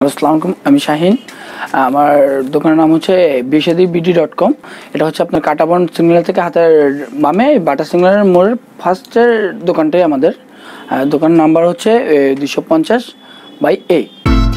আসসালামু আলাইকুম, আমি শাহিন। আমার দোকানের নাম হচ্ছে bishadibd.com। এটা হচ্ছে আপনার কাটাবন সিগন্যাল থেকে হাতের বামে বাটা সিগন্যালের মোড়ের ফার্স্টের দোকানটাই আমাদের। দোকানের নাম্বার হচ্ছে 250/A।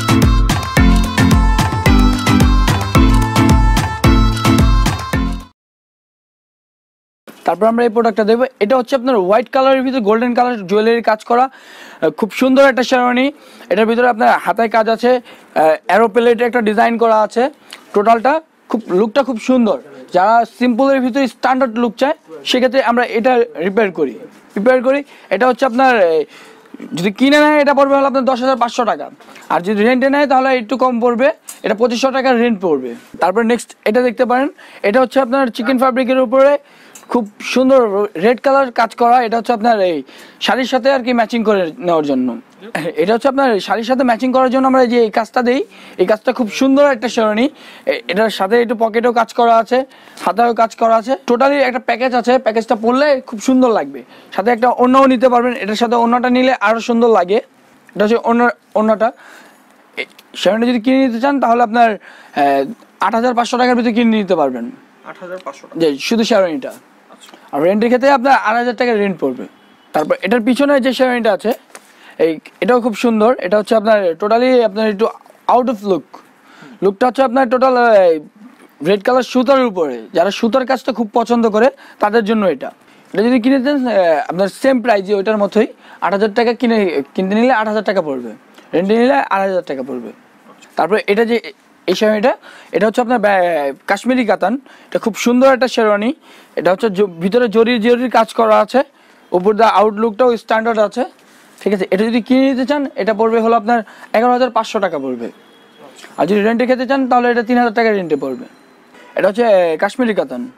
তারপর আমরা এই প্রোডাক্টটা দেখবো। এটা হচ্ছে আপনার হোয়াইট কালারের ভিতরে গোল্ডেন কালার জুয়েলারি কাজ করা, খুব সুন্দর একটা শেরওয়ানি। এটার ভিতরে আপনার হাতায় কাজ আছে, অ্যারোপ্লেটে একটা ডিজাইন করা আছে। টোটালটা লুকটা খুব সুন্দর। যারা সিম্পলের ভিতরে স্ট্যান্ডার্ড লুক চায় সেক্ষেত্রে আমরা এটা প্রিপেয়ার করি। এটা হচ্ছে আপনার যদি কিনে নেয় এটা পড়বে হলো আপনার 10,500 টাকা, আর যদি রেন্টে নেয় তাহলে একটু কম পড়বে, এটা 2500 টাকার রেন্ট পড়বে। তারপর নেক্সট এটা দেখতে পারেন, এটা হচ্ছে আপনার চিকেন ফ্যাব্রিকের উপরে খুব সুন্দর রেড কালার কাজ করা। এটা হচ্ছে আপনার এই শাড়ির সাথে আর কি ম্যাচিং করে নেওয়ার জন্য। এটা হচ্ছে আপনার শাড়ির সাথে ম্যাচিং করার জন্য আমরা যে এই কাজটা দিই, এই কাজটা খুব সুন্দর একটা শেরওয়ানি। এটার সাথে একটু পকেটেও কাজ করা আছে, হাতায়ও কাজ করা আছে। টোটালি একটা প্যাকেজ আছে, প্যাকেজটা পরলে খুব সুন্দর লাগবে। সাথে একটা ওড়নাও নিতে পারবেন, এটার সাথে ওড়নাটা নিলে আরও সুন্দর লাগে। এটা হচ্ছে ওড়নাটা। শেরওয়ানি যদি কিনে নিতে চান তাহলে আপনার 8,500 টাকার ভিতরে কিনে নিতে পারবেন। 8,500 টাকা জি, শুধু শেরওয়ানিটা। আর রেন্টের ক্ষেত্রে আপনার 8,000 টাকা রেন্ট পড়বে। তারপর এটার পিছনে যে শেরওয়ানিটা আছে এটাও খুব সুন্দর। এটা হচ্ছে আপনার টোটালি আপনার একটু আউট অফ লুকটা হচ্ছে আপনার টোটাল রেড কালার সুতার উপরে। যারা সুতার কাজটা খুব পছন্দ করে তাদের জন্য এটা যদি কিনে দেন আপনার সেম প্রাইজে ওইটার মতোই 8,000 টাকা কিনতে নিলে 8,000 টাকা পড়বে, রেন্টে নিলে 8,000 টাকা পড়বে। তারপরে এটা যে এই শেরওয়ানিটা, এটা হচ্ছে আপনার কাশ্মীরি কাতান। এটা খুব সুন্দর একটা শেরওয়ানি। এটা হচ্ছে ভিতরে জরির কাজ করা আছে, উপর দা আউটলুকটাও স্ট্যান্ডার্ড আছে, ঠিক আছে। এটা যদি কিনে নিতে চান এটা পড়বে হলো আপনার 11,500 টাকা পড়বে। আর যদি রেন্টে খেতে চান তাহলে এটা 3,000 টাকা রেন্টে পড়বে। এটা হচ্ছে কাশ্মীরি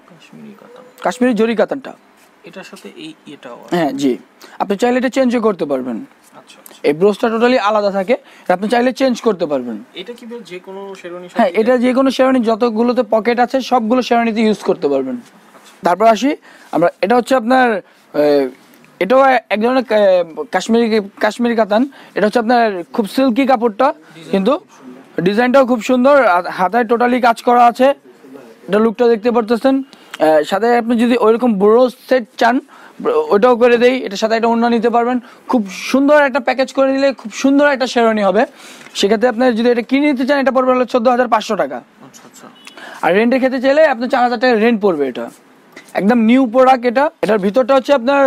কাতান, জরি কাতানটা। এটার সাথে এটাও হ্যাঁ জি, আপনি চাইলে এটা চেঞ্জও করতে পারবেন। এই ব্রোজটা টোটালি আলাদা থাকে, আপনি চাইলে চেঞ্জ করতে পারবেন। এটা কি যে কোনো শেরওয়ানি? হ্যাঁ, এটা যে কোনো শেরওয়ানি যতগুলোতে পকেট আছে সবগুলো শেরওয়ানিতে ইউজ করতে পারবেন। তারপর আসি আমরা, এটা হচ্ছে আপনার এটাও এক ধরনের কাশ্মীরি কাতান। এটা হচ্ছে আপনার খুব সিল্কি কাপড়টা, কিন্তু ডিজাইনটাও খুব সুন্দর। হাতায় টোটালি কাজ করা আছে, এটা লুকটা দেখতে পারতেছেন। সাথে আপনি যদি ওইরকম ব্রোজ সেট চান ওইটাও করে দেই, এটার সাথে একটা ওড়না নিতে পারবেন। খুব সুন্দর একটা প্যাকেজ করে দিলে খুব সুন্দর একটা শেরওয়ানি হবে। সেক্ষেত্রে আপনার যদি এটা কিনে নিতে চান এটা পড়বে হলো 14,500 টাকা। আর রেন্টের ক্ষেত্রে চাইলে আপনার 4,000 টাকা রেন্ট পড়বে। এটা একদম নিউ প্রোডাক্ট। এটার ভিতরটা হচ্ছে আপনার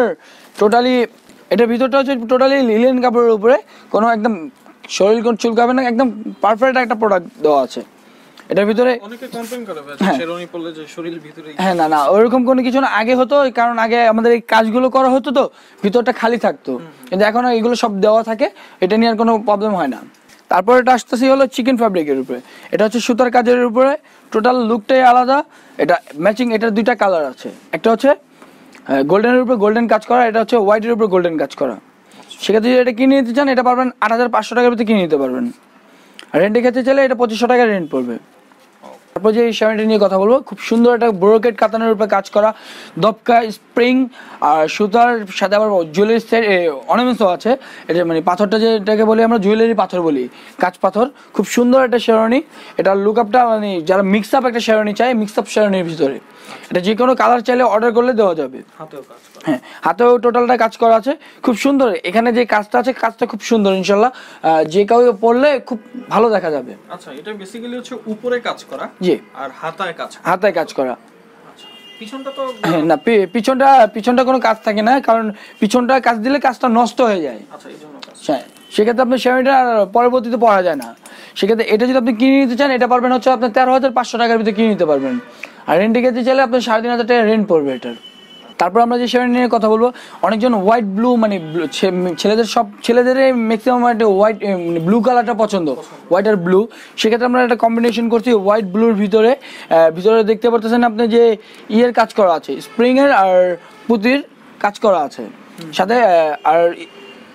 টোটালি লিলেন কাপড়ের উপরে, কোনো একদম শরীর কোন চুলকাবে না, একদম পারফেক্ট একটা প্রোডাক্ট দেওয়া আছে। এটার ভিতরে অনেকে কমপ্লেইন করে শেরওয়ানি পরলে যে শরীরের ভিতরে। হ্যাঁ, না ওরকম কোনো কিছু না। আগে হতো, কারণ আগে আমাদের এই কাজগুলো করা হতো তো ভিতরটা খালি থাকতো, কিন্তু এখন এগুলো সব দেওয়া থাকে, এটা নিয়ে আর কোনো প্রবলেম হয় না। তারপর এটা আসতেছি হলো চিকেন ফ্যাব্রিকের উপরে। এটা হচ্ছে সুতার কাজের উপরে, টোটাল লুকটাই আলাদা। এটা ম্যাচিং, এটার দুইটা কালার আছে, একটা হচ্ছে গোল্ডেনের উপরে গোল্ডেন কাজ করা, এটা হচ্ছে হোয়াইটের উপরে গোল্ডেন কাজ করা। সেক্ষেত্রে যদি এটা কিনে নিতে চান এটা পারবেন 8,500 টাকার ভিতরে কিনে নিতে পারবেন। আর রেন্টের ক্ষেত্রে চাইলে এটা 2,500 টাকা রেন্ট পড়বে। তারপর যে এই শেরওয়ানিটা নিয়ে কথা বলবো, খুব সুন্দর একটা ব্রোকেট কাতানের উপরে কাজ করা, দপকা স্প্রিং আর সুতার সাথে আবার জুয়েলারি সেট অর্নামেন্টসও আছে। এটা মানে পাথরটা যেটাকে বলি আমরা জুয়েলারি পাথর বলি, কাঁচ পাথর। খুব সুন্দর একটা শেরওয়ানি। এটার লুক আপটা মানে যারা মিক্স আপ একটা শেরওয়ানি চায়, মিক্স আপ শেরওয়ানির ভিতরে এটা যে কোনো কালার চাইলে অর্ডার করলে দেওয়া যাবে। হ্যাঁ, হাতেও টোটালটা কাজ করা আছে, খুব সুন্দর। এখানে যে কাজটা আছে কাজটা খুব সুন্দর, ইনশাল্লাহ যে কেউ পরলে খুব ভালো দেখা যাবে। আচ্ছা, এটা বেসিক্যালি হচ্ছে উপরে কাজ করা, জি, আর হাতায় কাজ করা। আচ্ছা, পিছনটা তো না, পিছনটা কোনো কাজ থাকে না, কারণ পিছনটা কাজ দিলে কাজটা নষ্ট হয়ে যায়। আচ্ছা, এই জন্য হ্যাঁ, সেক্ষেত্রে আপনার শেরওয়ানিটা পরবর্তীতে পরা যায় না। সেক্ষেত্রে এটা যদি আপনি কিনে নিতে চান এটা পারবেন হচ্ছে আপনার 13,500 টাকার ভিতরে কিনে নিতে পারবেন। আর রেন্টে ক্ষেত্রে চাইলে আপনার 3,500 টাকা রেন্ট পড়বে এটার। তারপর আমরা যে শেরওয়ানি নিয়ে কথা বলবো, অনেকজন হোয়াইট ব্লু মানে ছেলেদের ম্যাক্সিমাম একটা হোয়াইট ব্লু কালারটা পছন্দ, হোয়াইট আর ব্লু। সেক্ষেত্রে আমরা একটা কম্বিনেশন করছি হোয়াইট ব্লুর ভিতরে দেখতে পারতেছেন আপনি যে ইয়ের কাজ করা আছে, স্প্রিং এর আর পুঁতির কাজ করা আছে। সাথে আর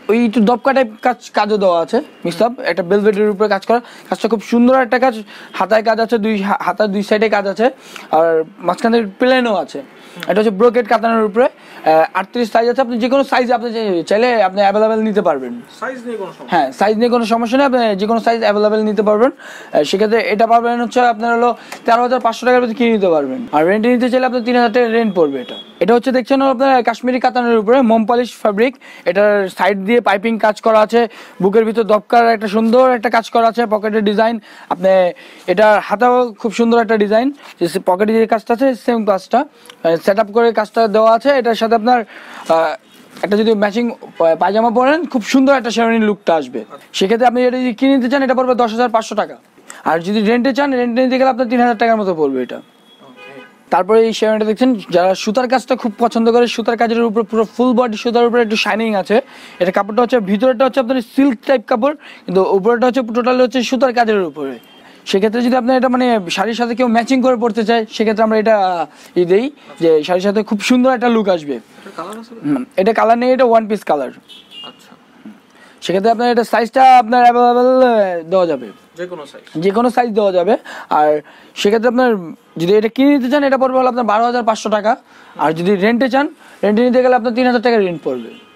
ওই একটু দপকা টাইপ কাজও দেওয়া আছে মিক্স আপ, একটা বেলভেটের উপরে কাজ করা, কাজটা খুব সুন্দর একটা কাজ, হাতায় কাজ আছে, হাতার দুই সাইডে কাজ আছে, আর মাঝখান থেকে প্লেনও আছে। এটা হচ্ছে ব্রোকেট কাতানের উপরে 38 সাইজ আছে, আপনি যে কোনো সাইজ আপনি চাইলে আপনি অ্যাভেলেবেল নিতে পারবেন। সাইজ নিয়ে কোনো সমস্যা? হ্যাঁ, সাইজ নিয়ে কোনো সমস্যা নেই, আপনি যে কোনো সাইজ অ্যাভেলেবেল নিতে পারবেন। সেক্ষেত্রে এটা পারবেন হচ্ছে আপনার হলো 13,500 টাকার ভিতরে কিনে নিতে পারবেন। আর রেন্টে নিতে চাইলে আপনার 3,000 টাকা রেন্ট পড়বে। এটা হচ্ছে দেখছেন আপনার কাশ্মীরি কাতানের উপরে মোম পলিশ ফ্যাব্রিক, এটার সাইড দিয়ে পাইপিং কাজ করা আছে, বুকের ভিতর দপকার একটা সুন্দর একটা কাজ করা আছে, পকেটের ডিজাইন, আপনি এটার হাতাও খুব সুন্দর একটা ডিজাইন, পকেটে যে কাজটা আছে সেম কাজটা সেট আপ করে কাজটা দেওয়া আছে। এটার সাথে আপনার একটা যদি ম্যাচিং পায়জামা পরেন খুব সুন্দর একটা শেরওয়ানি লুকটা আসবে। সেক্ষেত্রে আপনি এটা যদি কিনে নিতে চান এটা পড়বে 10,500 টাকা, আর যদি রেন্টে চান রেন্টে নিতে গেলে আপনার 3,000 টাকার মতো পড়বে এটা। তারপরে এই শেরওয়ানিটা দেখছেন, যারা সুতার কাজটা খুব পছন্দ করে, সুতার কাজের উপর পুরো ফুল বডি সুতার উপরে একটু শাইনিং আছে, এটা কাপড়টা হচ্ছে ভিতরেটা হচ্ছে আপনার সিল্ক টাইপ কাপড়, কিন্তু উপরেটা হচ্ছে টোটালি হচ্ছে সুতার কাজের উপরে। সেক্ষেত্রে যদি আপনার এটা মানে শাড়ির সাথে কেউ ম্যাচিং করে পড়তে চায় সেক্ষেত্রে আমরা এটা দেই, যে শাড়ির সাথে খুব সুন্দর একটা লুক আসবে। এটা কালার নেই, এটা ওয়ান পিস কালার। আচ্ছা, সেক্ষেত্রে আপনার এটা সাইজটা আপনার অ্যাভেলেবেল দেওয়া যাবে, যে কোনো সাইজ দেওয়া যাবে। আর সেক্ষেত্রে আপনার যদি এটা কিনে নিতে চান এটা পড়বে হলো আপনার 12,500 টাকা, আর যদি রেন্টে চান রেন্টে নিতে গেলে আপনার 3,000 টাকা রেন্ট পড়বে।